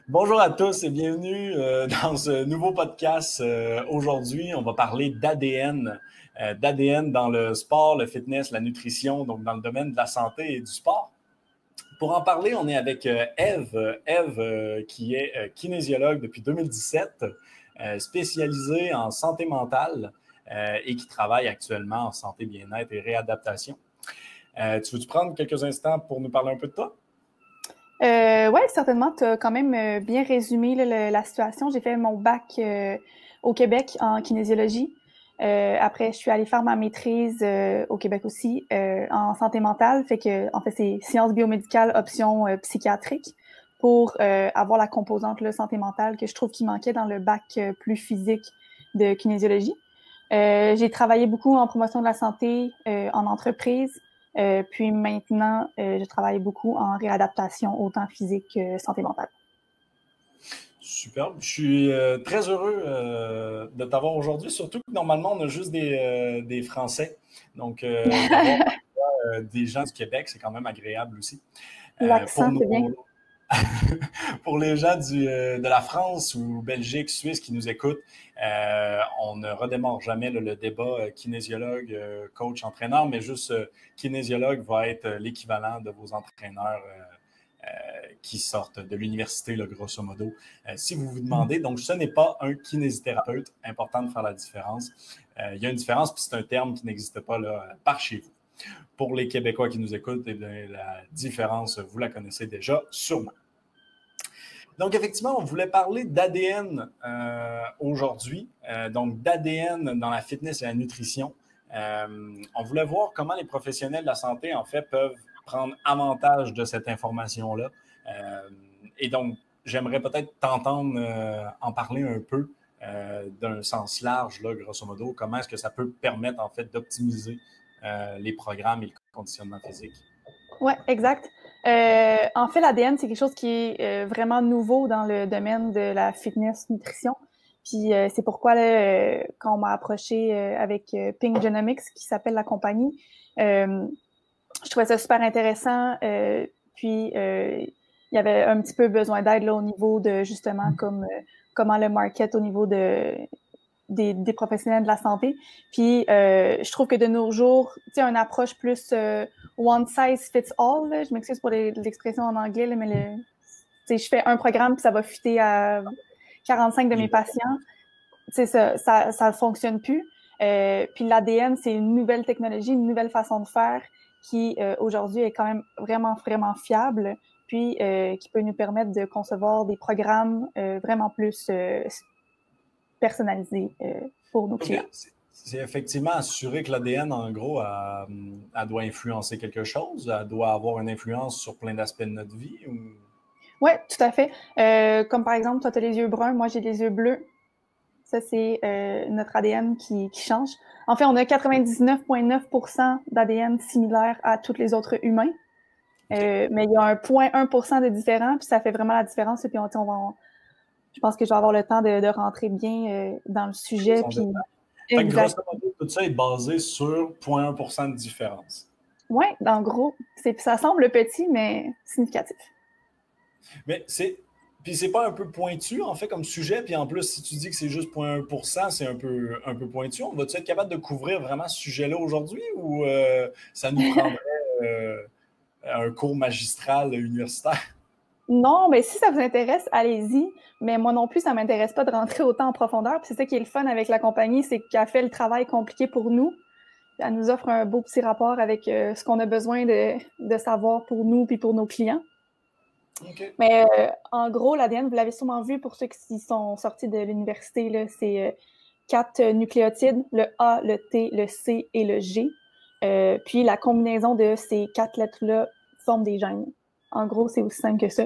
Bonjour à tous et bienvenue dans ce nouveau podcast. Aujourd'hui, on va parler d'ADN dans le sport, le fitness, la nutrition, donc dans le domaine de la santé et du sport. Pour en parler, on est avec Eve, qui est kinésiologue depuis 2017, spécialisée en santé mentale et qui travaille actuellement en santé, bien-être et réadaptation. Tu veux-tu prendre quelques instants pour nous parler un peu de toi? Oui, certainement. Tu as quand même bien résumé là, la situation. J'ai fait mon bac au Québec en kinésiologie. Après, je suis allée faire ma maîtrise au Québec aussi en santé mentale. En fait, c'est sciences biomédicales, option psychiatrique pour avoir la composante là, santé mentale que je trouve qui manquait dans le bac plus physique de kinésiologie. J'ai travaillé beaucoup en promotion de la santé en entreprise. Puis maintenant, je travaille beaucoup en réadaptation, autant physique que santé mentale. Superbe. Je suis très heureux de t'avoir aujourd'hui, surtout que normalement, on a juste des Français. Donc, d'avoir des gens du Québec, c'est quand même agréable aussi. Pour L'accent, c'est bien. nos, pour les gens de la France ou Belgique, Suisse qui nous écoutent, on ne redémarre jamais le débat kinésiologue, coach, entraîneur, mais juste kinésiologue va être l'équivalent de vos entraîneurs qui sortent de l'université, là, grosso modo. Si vous vous demandez, donc ce n'est pas un kinésithérapeute, important de faire la différence. Il y a une différence, puis c'est un terme qui n'existe pas là, par chez vous. Pour les Québécois qui nous écoutent, eh bien, la différence, vous la connaissez déjà sûrement. Donc, effectivement, on voulait parler d'ADN aujourd'hui, donc d'ADN dans la fitness et la nutrition. On voulait voir comment les professionnels de la santé, en fait, peuvent prendre avantage de cette information-là. Et donc, j'aimerais peut-être t'entendre en parler un peu d'un sens large, là, grosso modo. Comment est-ce que ça peut permettre, en fait, d'optimiser les programmes et le conditionnement physique? Oui, exact. En fait, l'ADN, c'est quelque chose qui est vraiment nouveau dans le domaine de la fitness nutrition. Puis c'est pourquoi là, quand on m'a approché avec Ping Genomics, qui s'appelle la compagnie, je trouvais ça super intéressant. Puis il y avait un petit peu besoin d'aide là au niveau de justement comme comment le market au niveau des professionnels de la santé. Puis je trouve que de nos jours, tu sais, une approche plus one size fits all, là, je m'excuse pour l'expression en anglais, là, mais tu sais, je fais un programme puis ça va fitter à 45 de mes patients. Tu sais, ça fonctionne plus. Puis l'ADN, c'est une nouvelle technologie, une nouvelle façon de faire qui aujourd'hui est quand même vraiment, vraiment fiable, puis qui peut nous permettre de concevoir des programmes vraiment plus personnalisés pour nos clients. C'est effectivement assurer que l'ADN, en gros, elle doit influencer quelque chose, elle doit avoir une influence sur plein d'aspects de notre vie. Ou... Oui, tout à fait. Comme par exemple, toi, tu as les yeux bruns, moi, j'ai les yeux bleus. Ça, c'est notre ADN qui change. En fait, on a 99,9% d'ADN similaire à tous les autres humains. Okay. Mais il y a un 0,1% de différent, puis ça fait vraiment la différence. Et puis, je pense que je vais avoir le temps de rentrer bien dans le sujet. Puis, fait que grosso modo, tout ça est basé sur 0,1% de différence. Oui, en gros. Ça semble petit, mais significatif. Mais puis c'est pas un peu pointu, en fait, comme sujet. Puis en plus, si tu dis que c'est juste 0,1%, c'est un peu pointu. On va-tu être capable de couvrir vraiment ce sujet-là aujourd'hui ou ça nous prendrait un cours magistral universitaire? Non, mais si ça vous intéresse, allez-y. Mais moi non plus, ça m'intéresse pas de rentrer autant en profondeur. Puis c'est ça qui est le fun avec la compagnie, c'est qu'elle fait le travail compliqué pour nous. Elle nous offre un beau petit rapport avec ce qu'on a besoin de savoir pour nous puis pour nos clients. Okay. Mais en gros, l'ADN, vous l'avez sûrement vu pour ceux qui sont sortis de l'université, là, c'est 4 nucléotides, le A, le T, le C et le G. Puis la combinaison de ces 4 lettres-là forme des gènes. En gros, c'est aussi simple que ça.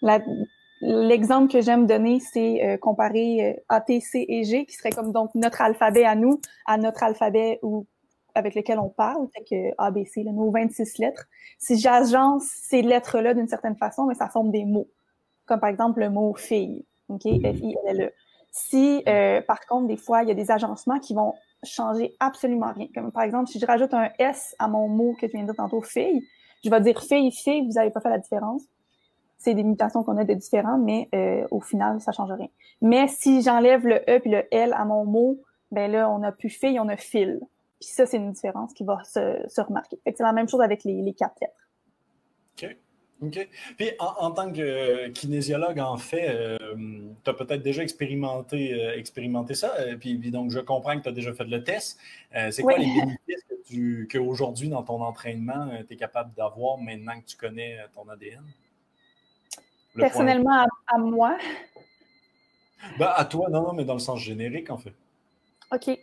L'exemple que j'aime donner, c'est comparer A, T, C et G, qui serait comme donc notre alphabet à nous, à notre alphabet avec lequel on parle, fait que A, B, C, là, nos 26 lettres. Si j'agence ces lettres-là d'une certaine façon, mais ça forme des mots. Comme par exemple le mot fille, OK? F-I-L-L-E. Si, par contre, des fois, il y a des agencements qui vont changer absolument rien. Comme par exemple, si je rajoute un S à mon mot que tu viens de dire tantôt, fille, je vais dire fille, fille, vous n'avez pas fait la différence. c'est des mutations qu'on a de différents, mais au final, ça change rien. Mais si j'enlève le E puis le L à mon mot, ben là, on n'a plus fille, on a fil. Puis ça, c'est une différence qui va se remarquer. Fait que c'est la même chose avec les 4 lettres. OK. OK. Puis, en tant que kinésiologue, en fait, tu as peut-être déjà expérimenté ça. Puis, donc, je comprends que tu as déjà fait le test. C'est quoi les bénéfices qu'aujourd'hui, dans ton entraînement, tu es capable d'avoir maintenant que tu connais ton ADN? Personnellement, à moi? Ben, à toi, non, mais dans le sens générique, en fait. OK.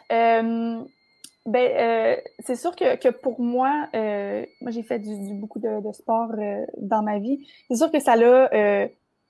C'est sûr que pour moi, moi j'ai fait beaucoup de sport dans ma vie. C'est sûr que ça l'a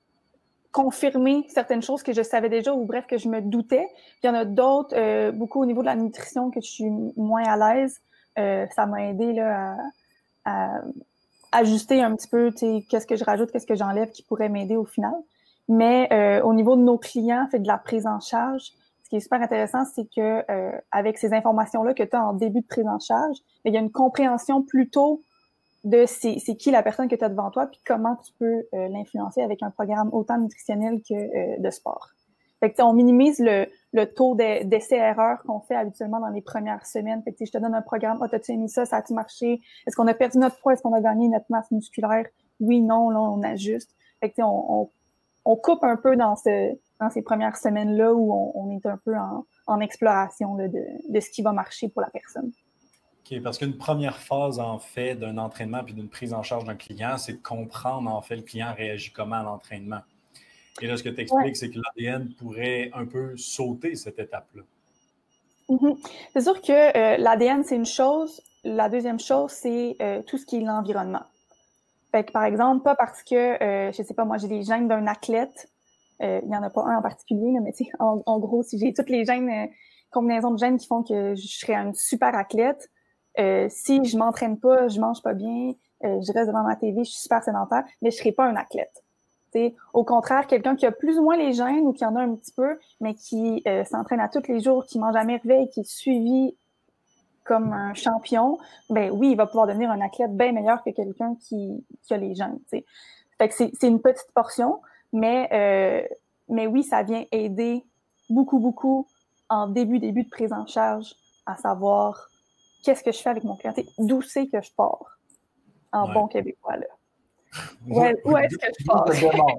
confirmé certaines choses que je savais déjà ou bref que je me doutais. Puis il y en a d'autres, beaucoup au niveau de la nutrition que je suis moins à l'aise. Ça m'a aidé là, à ajuster un petit peu, tu sais, qu'est-ce que je rajoute, qu'est-ce que j'enlève qui pourrait m'aider au final. Mais au niveau de nos clients, fait de la prise en charge, ce qui est super intéressant, c'est que avec ces informations-là que tu as en début de prise en charge, il y a une compréhension plutôt de c'est qui la personne que tu as devant toi, puis comment tu peux l'influencer avec un programme autant nutritionnel que de sport. Fait que on minimise le taux d'essais-erreurs qu'on fait habituellement dans les premières semaines. Fait que je te donne un programme, t'as-tu aimé ça, ça a-tu marché? Est-ce qu'on a perdu notre poids? Est-ce qu'on a gagné notre masse musculaire? Oui, non, là, on ajuste. Fait que on coupe un peu dans ces premières semaines-là où on est un peu en exploration là, de ce qui va marcher pour la personne. OK, parce qu'une première phase, en fait, d'un entraînement puis d'une prise en charge d'un client, c'est de comprendre, en fait, le client réagit comment à l'entraînement. Et là, ce que tu expliques, c'est que l'ADN pourrait un peu sauter cette étape-là. Mm-hmm. C'est sûr que l'ADN, c'est une chose. La deuxième chose, c'est tout ce qui est l'environnement. Fait que, par exemple, pas parce que, je sais pas, moi, j'ai les gènes d'un athlète, il n'y en a pas un en particulier, là, mais tu sais, en gros, si j'ai toutes les gènes, combinaisons de gènes qui font que je serais une super athlète, si je m'entraîne pas, je mange pas bien, je reste devant ma TV, je suis super sédentaire, mais je serai pas un athlète. T'sais, au contraire, quelqu'un qui a plus ou moins les gènes ou qui en a un petit peu, mais qui s'entraîne à tous les jours, qui mange à merveille, qui est suivi comme un champion, ben oui, il va pouvoir devenir un athlète bien meilleur que quelqu'un qui a les gènes. T'sais. Fait que c'est une petite portion, mais oui, ça vient aider beaucoup en début de prise en charge à savoir qu'est-ce que je fais avec mon client, d'où c'est que je pars en bon québécois là. Ouais, où est-ce que je pars?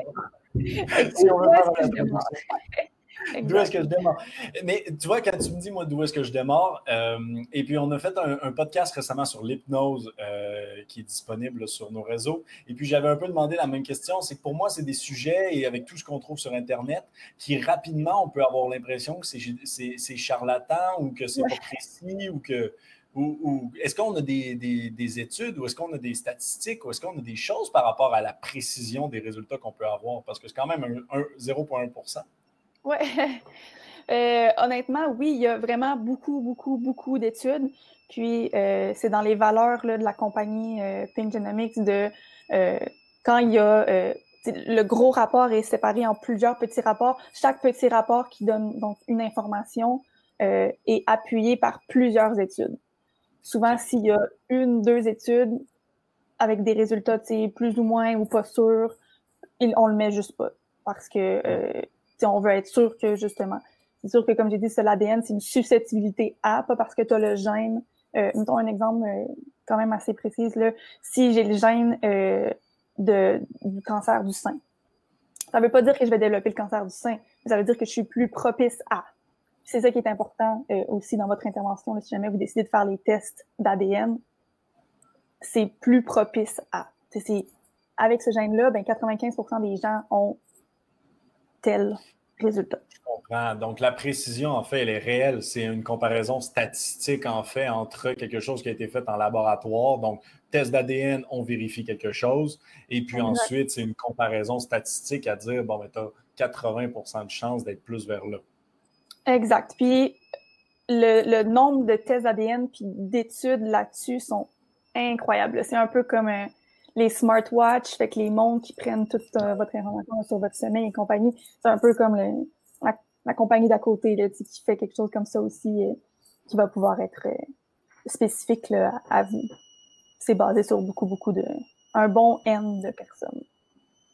Si on veut faire la traduction. D'où est-ce que je démarre? Mais tu vois, quand tu me dis, moi, d'où est-ce que je démarre, et puis on a fait un podcast récemment sur l'hypnose qui est disponible là, sur nos réseaux, et puis j'avais un peu demandé la même question, c'est que pour moi, c'est des sujets, et avec tout ce qu'on trouve sur Internet, qui rapidement, on peut avoir l'impression que c'est charlatan, ou que c'est pas précis, ou que... Ou est-ce qu'on a des études, ou est-ce qu'on a des statistiques, ou est-ce qu'on a des choses par rapport à la précision des résultats qu'on peut avoir? Parce que c'est quand même 0,1%. Oui. Honnêtement, oui, il y a vraiment beaucoup d'études. Puis, c'est dans les valeurs là, de la compagnie Pink Genomics quand il y a... le gros rapport est séparé en plusieurs petits rapports. Chaque petit rapport qui donne donc une information est appuyé par plusieurs études. Souvent, s'il y a 1-2 études avec des résultats plus ou moins ou pas sûrs, on le met juste pas. Parce que on veut être sûr que, justement, c'est sûr que, comme j'ai dit, c'est l'ADN, c'est une susceptibilité à, pas parce que tu as le gène. Mettons un exemple quand même assez précis. Là. Si j'ai le gène du cancer du sein, ça veut pas dire que je vais développer le cancer du sein, mais ça veut dire que je suis plus propice à. C'est ça qui est important aussi dans votre intervention. Là, si jamais vous décidez de faire les tests d'ADN, c'est plus propice à. Avec ce gène-là, ben 95% des gens ont tel résultat. Je comprends. Donc, la précision, en fait, elle est réelle. C'est une comparaison statistique, en fait, entre quelque chose qui a été fait en laboratoire. Donc, test d'ADN, on vérifie quelque chose. Et puis ensuite, c'est une comparaison statistique à dire, bon, ben, tu as 80% de chances d'être plus vers là. Exact. Puis, le nombre de tests d'ADN puis d'études là-dessus sont incroyables. C'est un peu comme les smartwatches, fait que les montres qui prennent toute votre information sur votre sommeil et compagnie. C'est un peu comme la compagnie d'à côté là, qui fait quelque chose comme ça aussi, qui va pouvoir être spécifique là, à vous. C'est basé sur beaucoup un bon N de personnes.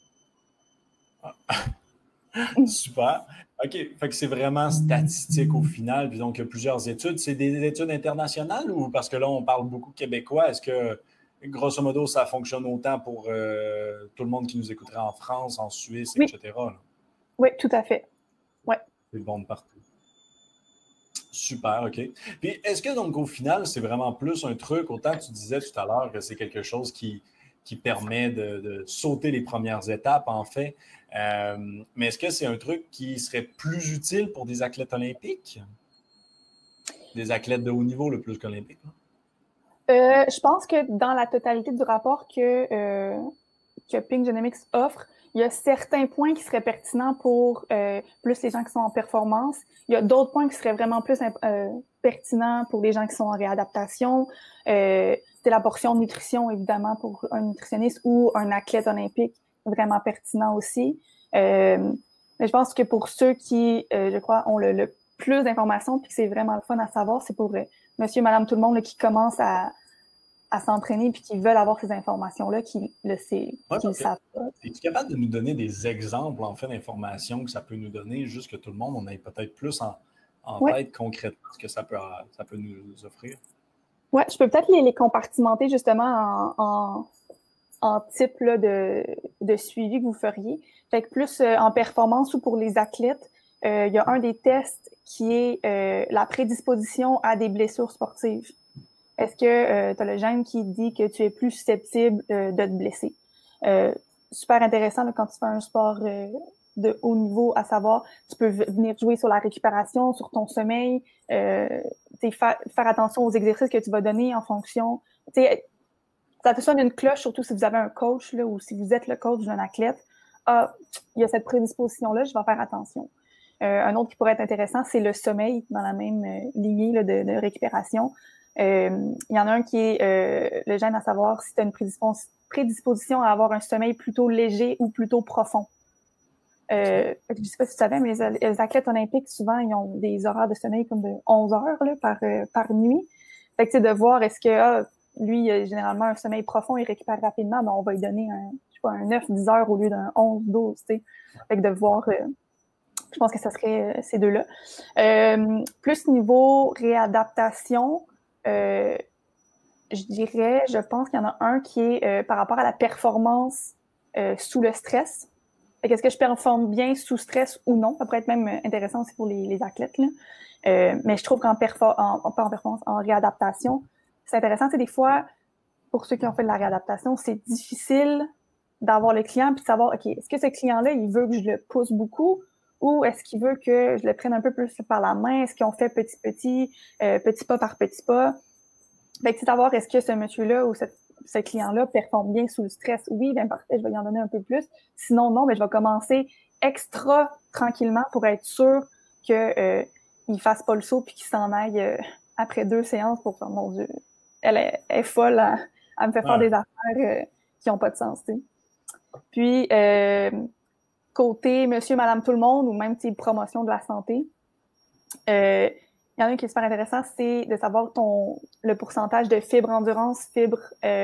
Super. OK. Fait que c'est vraiment statistique au final. Puis donc, il y a plusieurs études. C'est des études internationales ou parce que là, on parle beaucoup québécois. Est-ce que, grosso modo, ça fonctionne autant pour tout le monde qui nous écouterait en France, en Suisse, Oui, etc. là? oui, tout à fait. Ouais. C'est bon de partout. Super, OK. Puis est-ce que donc au final, c'est vraiment plus un truc, autant tu disais tout à l'heure que c'est quelque chose qui permet de sauter les premières étapes, en fait. Mais est-ce que c'est un truc qui serait plus utile pour des athlètes olympiques? Des athlètes de haut niveau, le plus qu'olympique? Je pense que dans la totalité du rapport que Pink Genomics offre, il y a certains points qui seraient pertinents pour plus les gens qui sont en performance. Il y a d'autres points qui seraient vraiment plus pertinents pour les gens qui sont en réadaptation. C'est la portion nutrition, évidemment, pour un nutritionniste ou un athlète olympique, vraiment pertinent aussi. Mais je pense que pour ceux qui, je crois, ont le plus d'informations puis que c'est vraiment le fun à savoir, c'est pour monsieur, madame, tout le monde là, qui commence à s'entraîner puis qui veulent avoir ces informations-là, qui le savent pas. Es-tu capable de nous donner des exemples, en fait, d'informations que ça peut nous donner, juste que tout le monde, on ait peut-être plus en tête concrètement ce que ça peut nous offrir? Oui, je peux peut-être les compartimenter justement en type là, de suivi que vous feriez. Fait que plus en performance ou pour les athlètes, il y a un des tests qui est la prédisposition à des blessures sportives. Est-ce que tu as le gène qui dit que tu es plus susceptible de te blesser? Super intéressant là, quand tu fais un sport de haut niveau, à savoir, tu peux venir jouer sur la récupération, sur ton sommeil, faire attention aux exercices que tu vas donner en fonction. Ça te sonne une cloche, surtout si vous avez un coach là, ou si vous êtes le coach d'un athlète. Ah, il y a cette prédisposition-là, je vais faire attention. Un autre qui pourrait être intéressant, c'est le sommeil dans la même lignée là, de récupération. Il y en a un qui est le gène à savoir si tu as une prédisposition à avoir un sommeil plutôt léger ou plutôt profond. Je ne sais pas si tu savais, mais les athlètes olympiques, souvent, ils ont des horaires de sommeil comme de 11 heures là, par nuit. Fait que, de voir est-ce que lui, il a généralement un sommeil profond, il récupère rapidement, ben, on va lui donner un 9-10 heures au lieu d'un 11-12. Fait que de voir, je pense que ça serait ces deux-là. Plus niveau réadaptation, je dirais, je pense qu'il y en a un qui est par rapport à la performance sous le stress. Est-ce que je performe bien sous stress ou non? Ça pourrait être même intéressant aussi pour les athlètes. Là. Mais je trouve qu'en performance, en réadaptation, c'est intéressant. C'est des fois, pour ceux qui ont fait de la réadaptation, c'est difficile d'avoir le client puis de savoir, OK, est-ce que ce client-là, il veut que je le pousse beaucoup ou est-ce qu'il veut que je le prenne un peu plus par la main? Est-ce qu'on fait petit pas par petit pas? Fait que c'est savoir est-ce que ce monsieur-là ou ce client-là performe bien sous le stress. Oui, bien parfait, je vais y en donner un peu plus. Sinon, non, mais je vais commencer extra tranquillement pour être sûr que il fasse pas le saut puis qu'il s'en aille après 2 séances pour faire, mon Dieu, elle est folle, elle me fait faire des affaires qui n'ont pas de sens, tu sais. Puis, côté monsieur, madame, tout le monde, ou même promotion de la santé, il y en a un qui est super intéressant, c'est de savoir le pourcentage de fibre endurance, fibre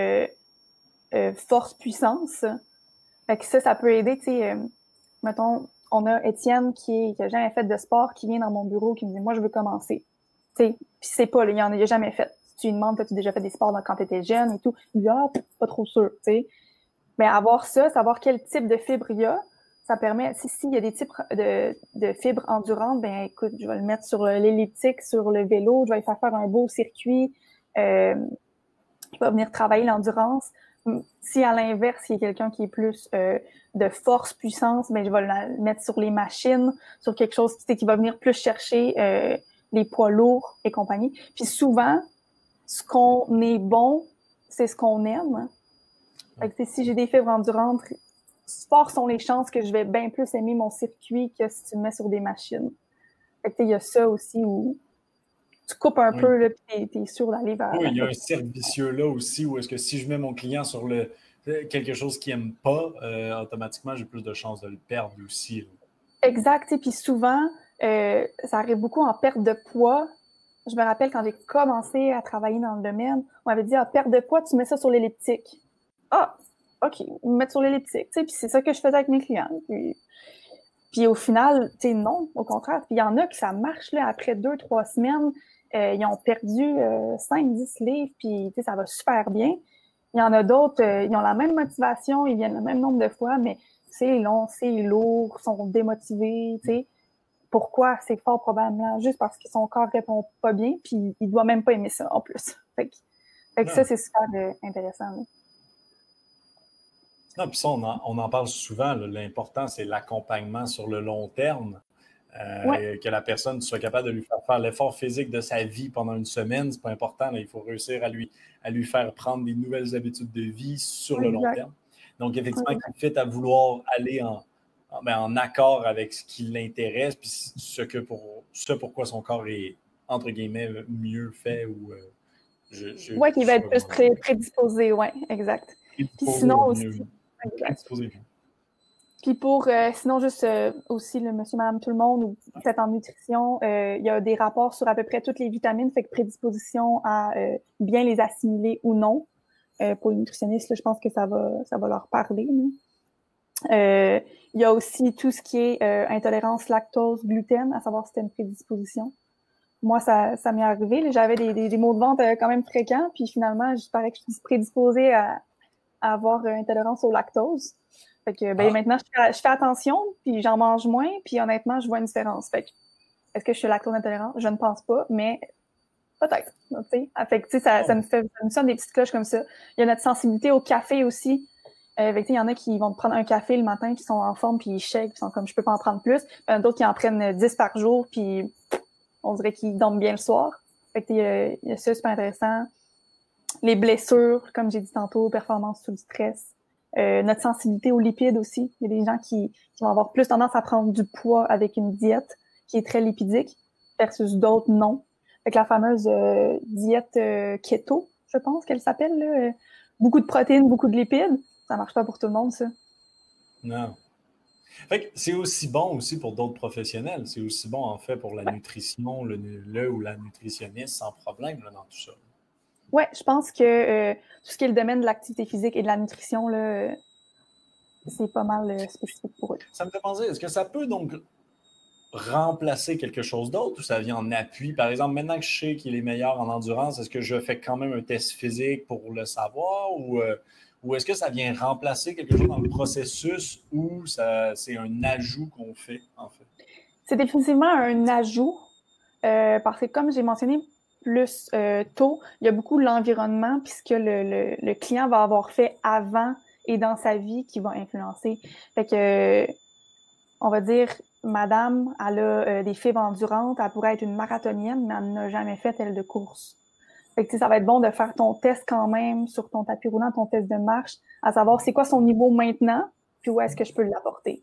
force puissance. Fait que ça peut aider, tu sais, mettons, on a Étienne qui a jamais fait de sport, qui vient dans mon bureau, qui me dit, moi, je veux commencer. Tu sais, puis c'est pas, il a jamais fait. Si tu lui demandes, as-tu déjà fait des sports quand tu étais jeune et tout? Il dit, pas trop sûr, tu sais. Mais avoir ça, savoir quel type de fibre il y a, ça permet, s'il y a des types de fibres endurantes, ben écoute, je vais le mettre sur l'elliptique, sur le vélo, je vais lui faire un beau circuit, il va venir travailler l'endurance. Si à l'inverse, il y a quelqu'un qui est plus de force, puissance, ben je vais le mettre sur les machines, sur quelque chose qui va venir plus chercher les poids lourds et compagnie. Puis souvent, ce qu'on est bon, c'est ce qu'on aime. Fait que, si j'ai des fibres endurantes, fortes sont les chances que je vais bien plus aimer mon circuit que si tu me mets sur des machines. Fait que il y a ça aussi où tu coupes un peu, là, puis t'es sûr d'aller vers... Oui, il y a un cercle vicieux là aussi, où est-ce que si je mets mon client sur quelque chose qu'il n'aime pas, automatiquement, j'ai plus de chances de le perdre aussi. Là. Exact, puis souvent, ça arrive beaucoup en perte de poids. Je me rappelle quand j'ai commencé à travailler dans le domaine, on m'avait dit, perte de poids, tu mets ça sur l'elliptique. Ah! OK, me mettre sur l'elliptique, tu sais, puis c'est ça que je faisais avec mes clients. Puis au final, tu sais, non, au contraire. Puis il y en a qui ça marche, là, après 2-3 semaines, ils ont perdu 5-10 livres, puis tu sais, ça va super bien. Il y en a d'autres, ils ont la même motivation, ils viennent le même nombre de fois, mais c'est long, c'est lourd, ils sont démotivés, tu sais. Pourquoi? C'est fort probablement juste parce que son corps répond pas bien, puis il doit même pas aimer ça en plus. Fait que ça, c'est super intéressant. Là. Non, puis ça, on en parle souvent. L'important, c'est l'accompagnement sur le long terme. Que la personne soit capable de lui faire l'effort physique de sa vie pendant une semaine, c'est pas important. Là. Il faut réussir à lui faire prendre des nouvelles habitudes de vie sur le long terme. Donc, effectivement, qu'il fait à vouloir aller en accord avec ce qui l'intéresse, puis ce pourquoi son corps est, entre guillemets, mieux fait ou oui, qu'il va être plus prédisposé, oui, exact. Puis sinon aussi. Puis pour, sinon, juste aussi le monsieur, madame, tout le monde, ou peut-être en nutrition, il y a des rapports sur à peu près toutes les vitamines, fait que prédisposition à bien les assimiler ou non. Pour les nutritionnistes, là, je pense que ça va leur parler. Il y a aussi tout ce qui est intolérance lactose, gluten, à savoir si c'était une prédisposition. Moi, ça m'est arrivé. Là, j'avais des maux de ventre quand même fréquents, puis finalement, il paraît que je suis prédisposée à avoir intolérance au lactose. Fait que maintenant, je fais attention, puis j'en mange moins, puis honnêtement, je vois une différence. Fait que, est-ce que je suis lactose intolérante? Je ne pense pas, mais peut-être. Fait que, ça me sonne des petites cloches comme ça. Il y a notre sensibilité au café aussi. Il y en a qui vont prendre un café le matin, qui sont en forme, puis ils shake, puis sont comme, je peux pas en prendre plus. Il y en a d'autres qui en prennent 10 par jour, puis on dirait qu'ils dorment bien le soir. Fait que, il y a ça, super intéressant. Les blessures, comme j'ai dit tantôt, performance sous le stress. Notre sensibilité aux lipides aussi. Il y a des gens qui vont avoir plus tendance à prendre du poids avec une diète qui est très lipidique versus d'autres non. Fait que la fameuse diète keto, je pense qu'elle s'appelle, là, beaucoup de protéines, beaucoup de lipides, ça marche pas pour tout le monde, ça. Non. Fait que c'est aussi bon aussi pour d'autres professionnels. C'est aussi bon, en fait, pour la nutrition, le ou la nutritionniste sans problème là, dans tout ça. Oui, je pense que tout ce qui est le domaine de l'activité physique et de la nutrition, là, c'est pas mal spécifique pour eux. Ça me fait penser, est-ce que ça peut donc remplacer quelque chose d'autre ou ça vient en appui? Par exemple, maintenant que je sais qu'il est meilleur en endurance, est-ce que je fais quand même un test physique pour le savoir ou est-ce que ça vient remplacer quelque chose dans le processus ou c'est un ajout qu'on fait, en fait? C'est définitivement un ajout parce que, comme j'ai mentionné plus tôt, il y a beaucoup l'environnement puisque le client va avoir fait avant et dans sa vie qui va influencer. Fait que, on va dire, madame, elle a des fibres endurantes, elle pourrait être une marathonienne, mais elle n'a jamais fait, elle, de course. Fait que, ça va être bon de faire ton test quand même sur ton tapis roulant, ton test de marche, à savoir c'est quoi son niveau maintenant, puis où est-ce que je peux l'apporter.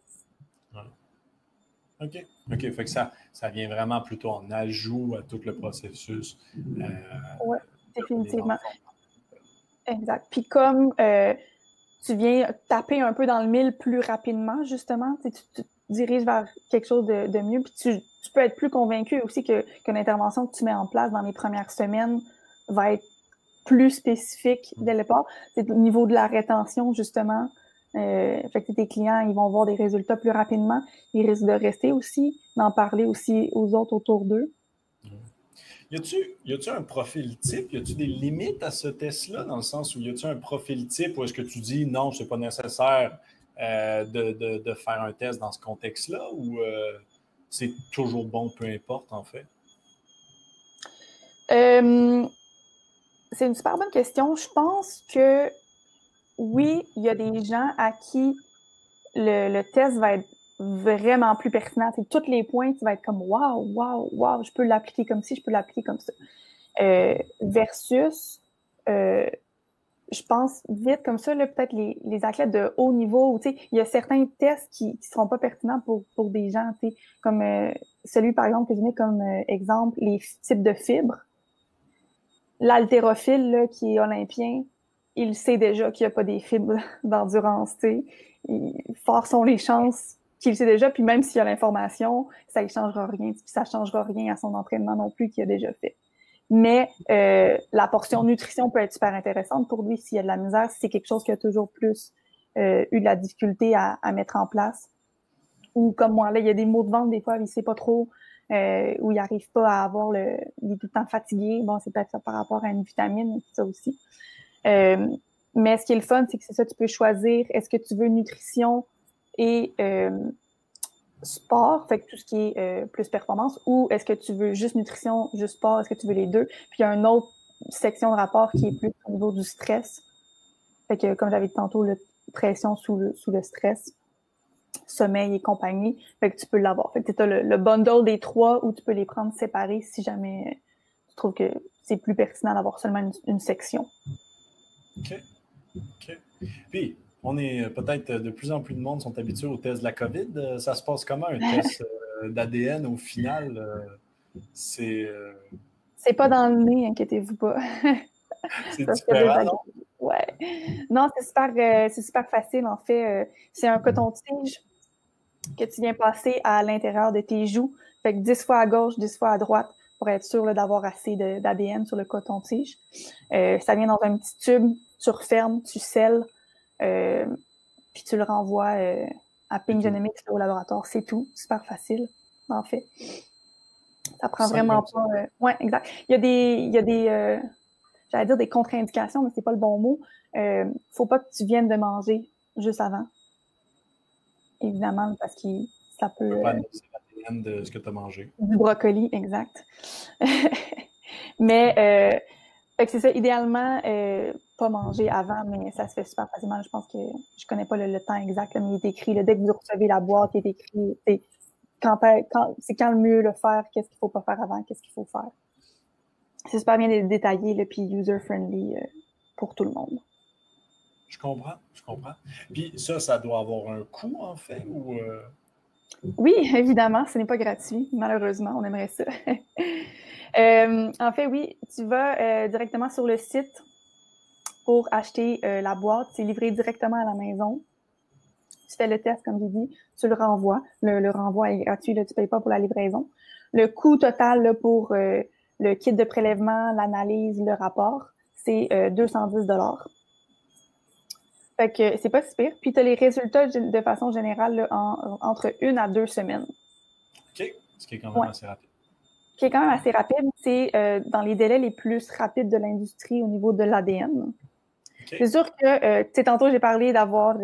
OK. Fait que ça vient vraiment plutôt en ajout à tout le processus. Oui, définitivement. Exact. Puis comme tu viens taper un peu dans le mille plus rapidement, justement, tu te diriges vers quelque chose de mieux, puis tu peux être plus convaincu aussi qu'une intervention que tu mets en place dans les premières semaines va être plus spécifique dès le départ. C'est au niveau de la rétention, justement. Fait que tes clients, ils vont voir des résultats plus rapidement. Ils risquent de rester aussi, d'en parler aussi aux autres autour d'eux. Y a-tu un profil type? Y a-tu des limites à ce test-là, dans le sens où y a-tu un profil type ou est-ce que tu dis non, c'est pas nécessaire de faire un test dans ce contexte-là ou c'est toujours bon, peu importe, en fait? C'est une super bonne question. Je pense que oui, il y a des gens à qui le test va être vraiment plus pertinent. C'est tous les points, tu vas être comme wow, je peux l'appliquer comme ci, je peux l'appliquer comme ça. Versus, je pense vite comme ça, peut-être les athlètes de haut niveau, il y a certains tests qui seront pas pertinents pour des gens, comme celui, par exemple, que je mets comme exemple, les types de fibres. L'haltérophile, là, qui est olympien, il sait déjà qu'il n'y a pas des fibres d'endurance, Forts sont les chances qu'il le sait déjà, puis même s'il y a l'information, ça ne changera rien, puis ça ne changera rien à son entraînement non plus qu'il a déjà fait. Mais la portion nutrition peut être super intéressante pour lui s'il y a de la misère, si c'est quelque chose qui a toujours plus eu de la difficulté à mettre en place. Ou comme moi, là, il y a des maux de ventre, des fois, il ne sait pas trop, où il n'arrive pas à avoir il est tout le temps fatigué. Bon, c'est peut-être ça par rapport à une vitamine, ça aussi. Mais ce qui est le fun, c'est que c'est ça, tu peux choisir, est-ce que tu veux nutrition et sport, fait que tout ce qui est plus performance, ou est-ce que tu veux juste nutrition, juste sport, est-ce que tu veux les deux? Puis il y a une autre section de rapport qui est plus au niveau du stress. Fait que, comme j'avais dit tantôt, pression sous le stress, sommeil et compagnie, fait que tu peux l'avoir. Fait que tu as le bundle des trois où tu peux les prendre séparés si jamais tu trouves que c'est plus pertinent d'avoir seulement une section. OK. OK. Puis, on est peut-être de plus en plus de monde sont habitués au test de la COVID. Ça se passe comment un test d'ADN au final? C'est pas dans le nez, inquiétez-vous pas. C'est différent, non? Ouais. Non, c'est super facile. En fait, c'est un coton-tige que tu viens passer à l'intérieur de tes joues. Fait que 10 fois à gauche, 10 fois à droite pour être sûr d'avoir assez d'ADN sur le coton-tige. Ça vient dans un petit tube, tu refermes, tu scelles, puis tu le renvoies à Pink Genomics au laboratoire. C'est tout. Super facile, en fait. Ça prend vraiment pas... ouais, exact. Il y a des j'allais dire des contre-indications, mais c'est pas le bon mot. Faut pas que tu viennes de manger juste avant. Évidemment, parce que ça peut... Tu peux pas annoncer l'ADN de ce que tu as mangé. Du brocoli, exact. Mais fait que c'est ça, idéalement, pas manger avant, mais ça se fait super facilement. Je pense que je connais pas le temps exact, mais il est écrit, dès que vous recevez la boîte, il est écrit, c'est quand le mieux le faire, qu'est-ce qu'il faut pas faire avant, qu'est-ce qu'il faut faire. C'est super bien détaillé, puis user-friendly pour tout le monde. Je comprends. Puis ça doit avoir un coût, en fait, ou... Oui, évidemment, ce n'est pas gratuit, malheureusement, on aimerait ça. En fait, oui, tu vas directement sur le site pour acheter la boîte. C'est livré directement à la maison. Tu fais le test, comme j'ai dit, tu le renvoies. Le renvoi est gratuit, là, tu ne payes pas pour la livraison. Le coût total là, pour le kit de prélèvement, l'analyse, le rapport, c'est 210 $. Fait que c'est pas si pire. Puis tu as les résultats de façon générale là, entre 1 à 2 semaines. OK. Ce qui est quand même assez rapide. Ce qui est quand même assez rapide, c'est dans les délais les plus rapides de l'industrie au niveau de l'ADN. Okay. C'est sûr que, tu sais, tantôt j'ai parlé d'avoir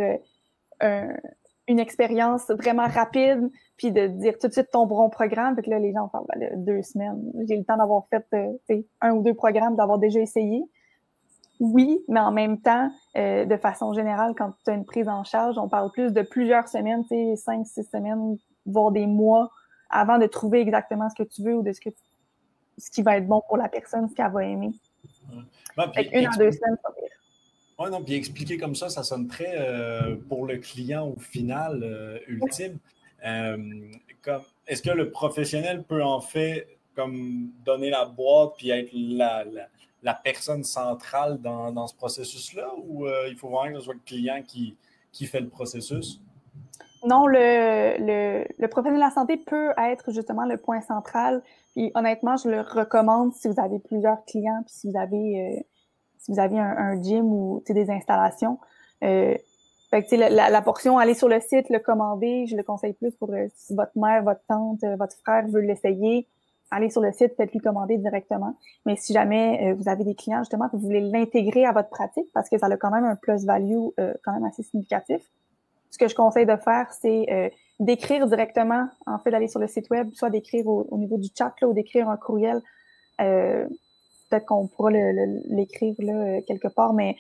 une expérience vraiment rapide, puis de dire tout de suite ton bon programme. Fait que là, les gens parlent de 2 semaines. J'ai le temps d'avoir fait 1 ou 2 programmes, d'avoir déjà essayé. Oui, mais en même temps, de façon générale, quand tu as une prise en charge, on parle plus de plusieurs semaines, 5, 6 semaines, voire des mois, avant de trouver exactement ce que tu veux ou de ce qui va être bon pour la personne, ce qu'elle va aimer. Fait que 1 à 2 semaines, ça pire. Oui, non, puis expliquer comme ça sonne très pour le client au final ultime. Est-ce que le professionnel peut en fait comme donner la boîte puis être la personne centrale dans ce processus-là ou il faut vraiment que ce soit le client qui fait le processus? Non, le professionnel de la santé peut être justement le point central. Puis honnêtement, je le recommande si vous avez plusieurs clients puis si vous avez un gym ou des installations. Fait que, la portion, aller sur le site, le commander, je le conseille plus pour si votre mère, votre tante, votre frère veut l'essayer, allez sur le site, faites-lui commander directement. Mais si jamais vous avez des clients, justement, que vous voulez l'intégrer à votre pratique, parce que ça a quand même un plus-value quand même assez significatif, ce que je conseille de faire, c'est d'écrire directement, en fait, d'aller sur le site web, soit d'écrire au niveau du chat, là, ou d'écrire un courriel. Peut-être qu'on pourra l'écrire là quelque part, mais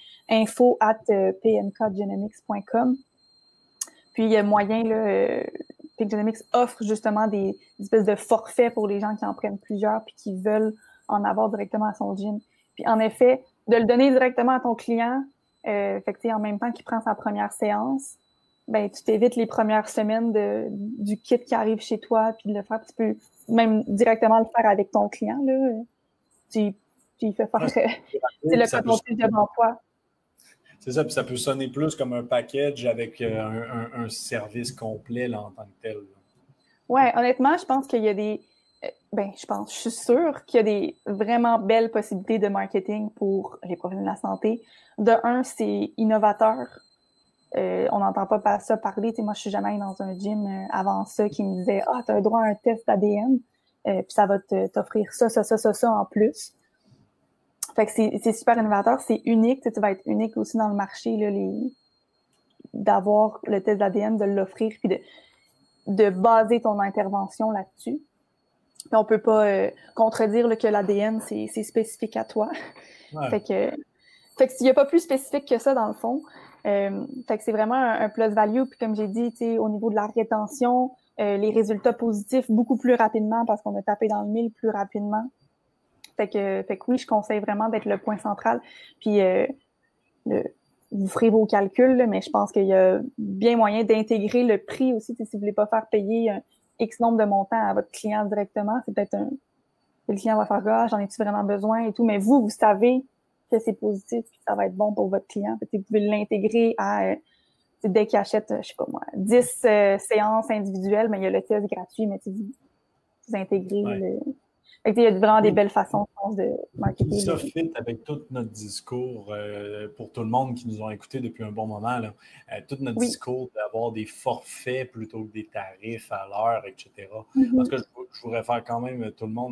info@pnkgenomics.com. Puis il y a moyen, là, Pink Genomics offre justement des espèces de forfaits pour les gens qui en prennent plusieurs puis qui veulent en avoir directement à son gym. Puis en effet, de le donner directement à ton client, fait que, en même temps qu'il prend sa première séance, ben tu t'évites les premières semaines du kit qui arrive chez toi puis de le faire. Tu peux même directement le faire avec ton client, là. Tu fais faire le coton-tige devant toi. C'est ça, puis ça peut sonner plus comme un package avec un service complet là, en tant que tel. Oui, honnêtement, je pense qu'il y a je suis sûre qu'il y a des vraiment belles possibilités de marketing pour les professionnels de la santé. De un, c'est innovateur. On n'entend pas ça parler. Moi, je suis jamais allée dans un gym avant ça qui me disait « Ah, tu as droit à un test ADN, puis ça va t'offrir ça en plus. » Fait que c'est super innovateur, c'est unique. Tu vas être unique aussi dans le marché, là, d'avoir le test d'ADN, de l'offrir, puis de baser ton intervention là-dessus. Puis on peut pas contredire là, que l'ADN, c'est spécifique à toi. Ouais. Fait que il n'y a pas plus spécifique que ça, dans le fond. Fait que c'est vraiment un plus-value. Puis comme j'ai dit, au niveau de la rétention, les résultats positifs beaucoup plus rapidement parce qu'on a tapé dans le mille plus rapidement. Fait que oui, je conseille vraiment d'être le point central. Puis vous ferez vos calculs, là, mais je pense qu'il y a bien moyen d'intégrer le prix aussi. Si vous voulez pas faire payer un X nombre de montants à votre client directement, c'est peut-être le client va faire « Ah, j'en ai-tu vraiment besoin? » et tout. Mais vous savez que c'est positif et que ça va être bon pour votre client. Fait que vous pouvez l'intégrer à dès qu'il achète, je sais pas moi, 10 séances individuelles, mais il y a le test gratuit, mais vous intégrez le... Fait que, il y a vraiment des belles façons, je pense, de marketer. Ça fit avec tout notre discours pour tout le monde qui nous ont écoutés depuis un bon moment. Là. Tout notre discours d'avoir des forfaits plutôt que des tarifs à l'heure, etc. En tout cas, je vous réfère quand même tout le monde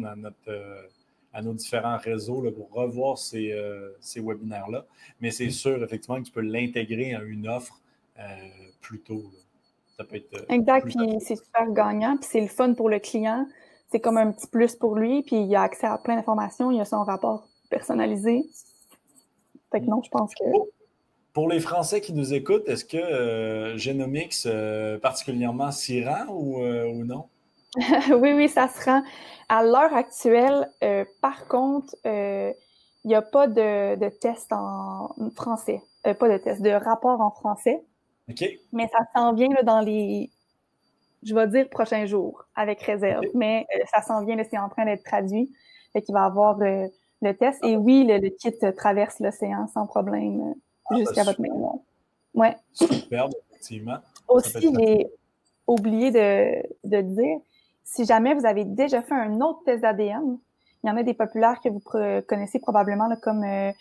à nos différents réseaux là, pour revoir ces webinaires-là. Mais c'est sûr, effectivement, que tu peux l'intégrer à une offre plus tôt. Là. Ça peut être exact, puis c'est super gagnant, puis c'est le fun pour le client. C'est comme un petit plus pour lui, puis il a accès à plein d'informations, il a son rapport personnalisé. Fait que non, je pense que... Pour les Français qui nous écoutent, est-ce que Genomics particulièrement s'y rend ou non? Oui, ça se rend. À l'heure actuelle, par contre, il n'y a pas de test en français. Pas de test, de rapport en français. OK. Mais ça s'en vient là, dans les... je vais dire prochains jours, avec réserve. Okay. Mais ça s'en vient, là, c'est en train d'être traduit. Fait qu'il va avoir le test. Et oui, le kit traverse l'océan sans problème jusqu'à votre maison. Ouais. Superbe, effectivement. Aussi, j'ai oublié de dire, si jamais vous avez déjà fait un autre test d'ADN, il y en a des populaires que vous connaissez probablement, là, comme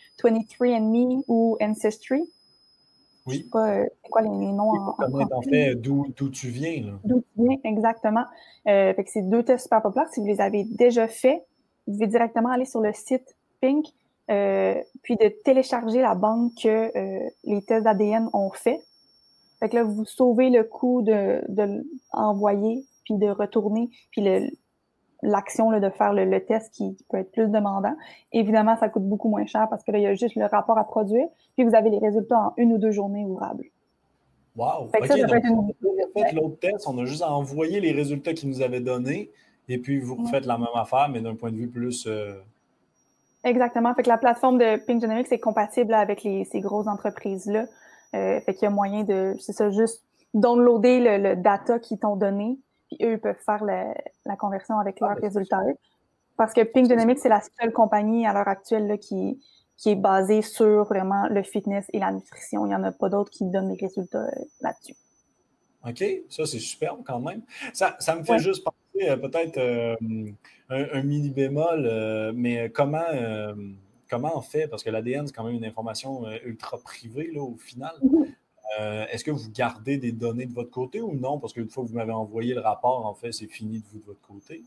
23andMe ou Ancestry. Oui. Je sais pas, c'est quoi les noms en fait, d'où tu viens. Là. D'où tu viens, exactement. Fait que c'est 2 tests super populaires. Si vous les avez déjà faits, vous pouvez directement aller sur le site Pink, puis de télécharger la banque que les tests d'ADN ont fait. Fait que là, vous sauvez le coût de l'envoyer, puis de retourner, puis l'action de faire le test qui peut être plus demandant. Évidemment, ça coûte beaucoup moins cher parce que là, il y a juste le rapport à produire, puis vous avez les résultats en 1 ou 2 journées ouvrables. Wow! OK, donc on a fait l'autre test, on a juste envoyé les résultats qu'ils nous avaient donnés, et puis vous refaites la même affaire, mais d'un point de vue plus... Exactement. Fait que la plateforme de Pink Genomics est compatible avec ces grosses entreprises-là. Fait qu'il y a moyen de, c'est ça, juste downloader le data qu'ils t'ont donné, puis eux, ils peuvent faire la conversion avec leurs résultats. Parce que Pink Genomics, c'est la seule compagnie à l'heure actuelle là, qui est basée sur vraiment le fitness et la nutrition. Il n'y en a pas d'autres qui donnent des résultats là-dessus. OK, ça, c'est superbe quand même. Ça me fait juste penser peut-être un mini bémol, mais comment on fait? Parce que l'ADN, c'est quand même une information ultra privée là, au final. Est-ce que vous gardez des données de votre côté ou non? Parce qu'une fois que vous m'avez envoyé le rapport, en fait, c'est fini de vous de votre côté.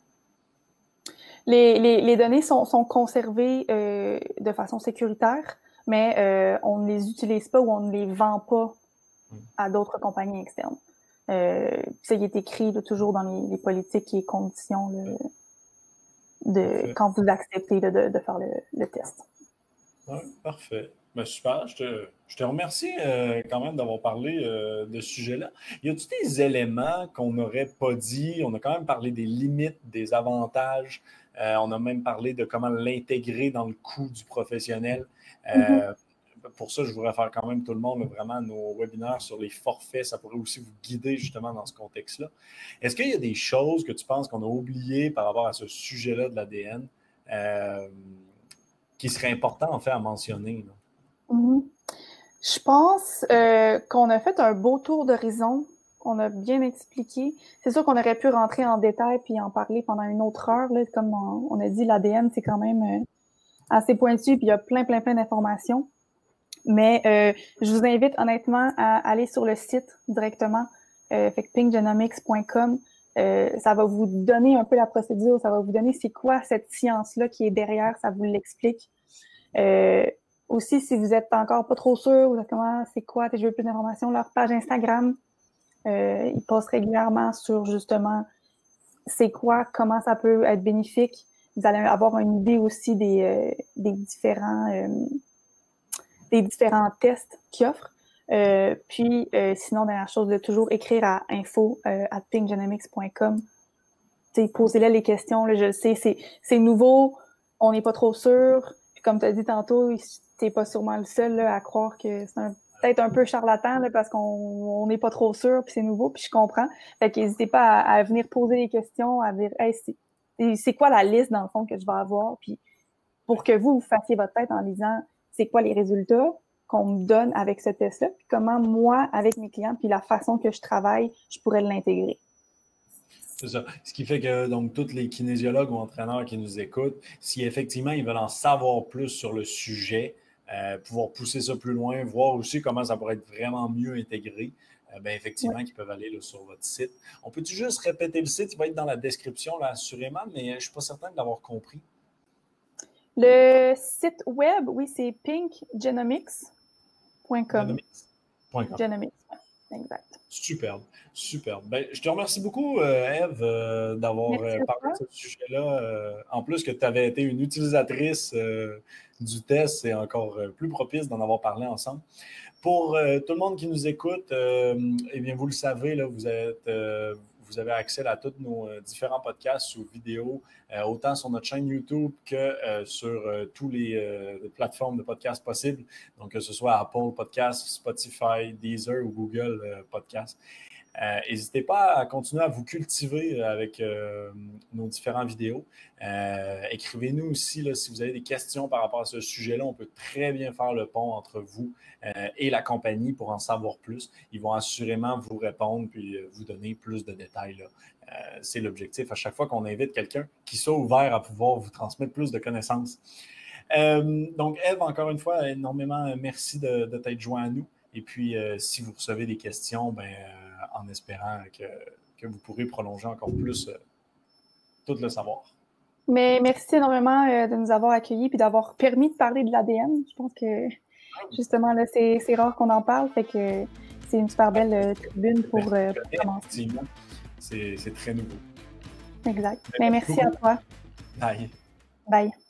Les données sont conservées de façon sécuritaire, mais on ne les utilise pas ou on ne les vend pas à d'autres compagnies externes. Ça y est écrit là, toujours dans les politiques et conditions là, quand vous acceptez là, de faire le test. Ouais, parfait. Ben, super. Je te remercie quand même d'avoir parlé de ce sujet-là. Y a-t-il des éléments qu'on n'aurait pas dit? On a quand même parlé des limites, des avantages. On a même parlé de comment l'intégrer dans le coût du professionnel. Pour ça, je voudrais faire quand même tout le monde vraiment nos webinaires sur les forfaits. Ça pourrait aussi vous guider justement dans ce contexte-là. Est-ce qu'il y a des choses que tu penses qu'on a oubliées par rapport à ce sujet-là de l'ADN qui serait important en fait à mentionner? Je pense qu'on a fait un beau tour d'horizon. On a bien expliqué. C'est sûr qu'on aurait pu rentrer en détail puis en parler pendant une autre heure. Là. Comme on a dit, l'ADN, c'est quand même assez pointu puis il y a plein d'informations. Mais je vous invite honnêtement à aller sur le site directement, fait que pinkgenomics.com. Ça va vous donner un peu la procédure, ça va vous donner c'est quoi cette science-là qui est derrière, ça vous l'explique. Aussi, si vous êtes encore pas trop sûr, vous êtes comment, c'est quoi, je veux plus d'informations, leur page Instagram, ils postent régulièrement sur justement c'est quoi, comment ça peut être bénéfique. Vous allez avoir une idée aussi des différents tests qu'ils offrent. Sinon, dernière chose, de toujours écrire à info@pinkgenomics.com. Posez-les les questions. Là, je le sais, c'est nouveau, on n'est pas trop sûr. Puis comme tu as dit tantôt, t'es pas sûrement le seul là, à croire que c'est peut-être un peu charlatan là, parce qu'on n'est pas trop sûr, puis c'est nouveau, puis je comprends. Fait qu'hésitez pas à venir poser des questions, à dire hey, c'est quoi la liste dans le fond que je vais avoir, puis pour que vous fassiez votre tête en lisant c'est quoi les résultats qu'on me donne avec ce test-là, puis comment moi, avec mes clients, puis la façon que je travaille, je pourrais l'intégrer. C'est ça. Ce qui fait que donc tous les kinésiologues ou entraîneurs qui nous écoutent, si effectivement ils veulent en savoir plus sur le sujet, pouvoir pousser ça plus loin, voir aussi comment ça pourrait être vraiment mieux intégré, ben effectivement, ils peuvent aller là, sur votre site. On peut-tu juste répéter le site? Il va être dans la description, là, assurément, mais je ne suis pas certain de l'avoir compris. Le site web, oui, c'est pinkgenomics.com. Genomics, exact. Superbe, superbe. Ben, je te remercie beaucoup, Ève, d'avoir parlé de ce sujet-là. En plus que tu avais été une utilisatrice du test, c'est encore plus propice d'en avoir parlé ensemble. Pour tout le monde qui nous écoute, eh bien, vous le savez, là, vous avez accès à tous nos différents podcasts ou vidéos, autant sur notre chaîne YouTube que sur toutes les plateformes de podcasts possibles, donc que ce soit Apple Podcasts, Spotify, Deezer ou Google Podcasts. N'hésitez pas à continuer à vous cultiver avec nos différentes vidéos. Écrivez-nous aussi là, si vous avez des questions par rapport à ce sujet-là. On peut très bien faire le pont entre vous et la compagnie pour en savoir plus. Ils vont assurément vous répondre puis vous donner plus de détails. Là. C'est l'objectif à chaque fois qu'on invite quelqu'un qui soit ouvert à pouvoir vous transmettre plus de connaissances. Donc, Ève, encore une fois, énormément merci de t'être joint à nous. Et puis, si vous recevez des questions, en espérant que vous pourrez prolonger encore plus tout le savoir. Mais merci énormément de nous avoir accueillis et d'avoir permis de parler de l'ADN. Je pense que, justement, là, c'est rare qu'on en parle, fait que c'est une super belle tribune pour commencer. C'est très nouveau. Exact. Mais merci à toi. Bye. Bye.